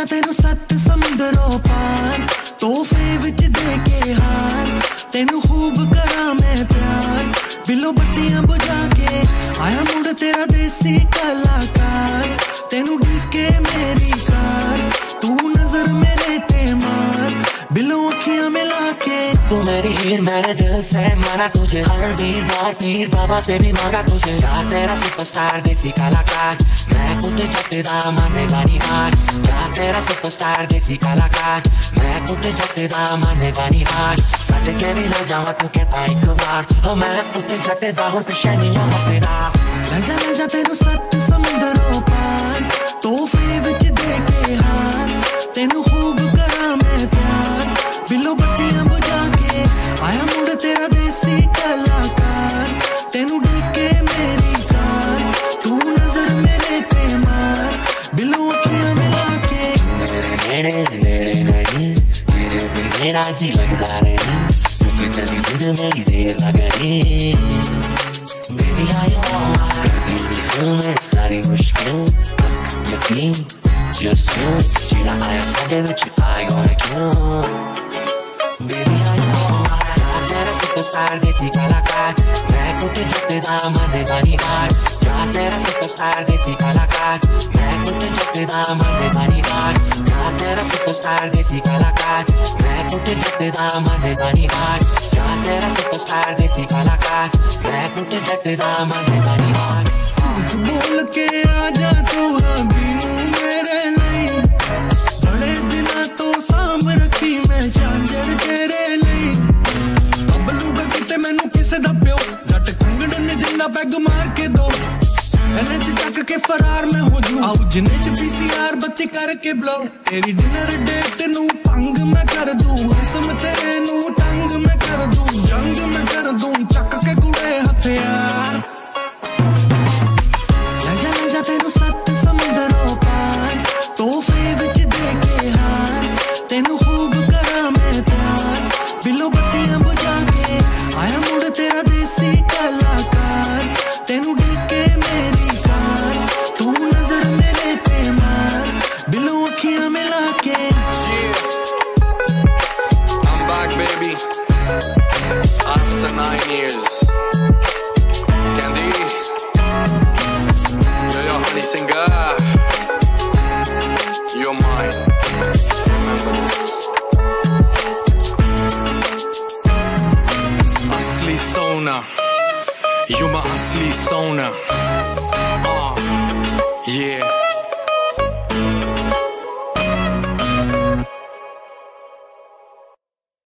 जा तेनू 7 समुंदरों पार तोहफे विच दे के हार तेनू खूब करा मैं प्यार बिलो बत्तियां बुझा के आया मुड़ तेरा देसी कलाकार तेनू डीके मेरी कार तू नजर मेरे ते मार बिलो अखियां मिला के तू मेरी हीर मेरे दिल से माना तुझे हर वीरवार पीर बाबा से भी मांगा तुझे यार तेरा सुपरस्टार देसी कलाकार मैं कुटे जगदा मानेगा नहीं हार यार तेरा सुपरस्टार देसी कलाकार मैं कुटे जगदा मानेगा नहीं हार कट के भी ना जावा तू कहता एक बार ओ मैं कुटे जगदा हूँ पीछे नहीं हूँ तेरा ले जा तेनू 7 समुंदरों पार तोहफे विच दे के हार तेनू खूब करा मैं प्यार बिलो बत्तियां बुझा के आया मुड़ तेरा देसी कलाकार तेनू डीके मेरी कार तू नजर मेरे ते मार बिलो अखियां मिला के नेड़े नेड़े नहीं तेरे बिन मेरा जी लगता नहीं तू चली तुझे मेरी देर लगनी Baby are you alright? Baby दिल में सारी मुश्किल यकीन just you जीना आया साडे विच I gonna kill Baby are you alright? तेरा सुपरस्टार देसी कलाकार मैं कुटे जगदा मानेगा नहीं हार यार तेरा सुपरस्टार देसी कलाकार मैं कुटे जगदा मानेगा नहीं हार यार तेरा सुपरस्टार देसी कलाकार मैं कुटे जगदा मानेगा नहीं हार यार तेरा सुपरस्टार देसी कलाकार मैं कुटे जगदा मानेगा नहीं हार बोल के आजा तू बिनू मेरे लिए बड़े दिना तो सांभ रखी मैं झांझर तेरे लिए अब लूगा किते मैनू किसे दा प्यो जट कंगड़ ने दिंदा पैग मार के दो एने च चक के फरार मैं हो जू आओ जिने च पीसीआर बच्चे करके ब्लो तेरी डिनर डेट नू भंग मैं कर दूं हसम तेरे नू टंग मैं कर दूं जंग मैं कर दूं चक के कुड़े हथियार ले जा तेनू 7 समुंदरों पार तोहफे विच दे के हार तेनू खूब करा मैं प्यार बिलो बत्तियां बुझा के आया मुड़ तेरा देसी कलाकार तेनू डीके मेरी कार तू नजर मेरे ते मार बिलो अखियां मिला के I'm back baby after 9 years Candy Yo honey singer you're mine remember this Asli Sona you're my Asli Sona yeah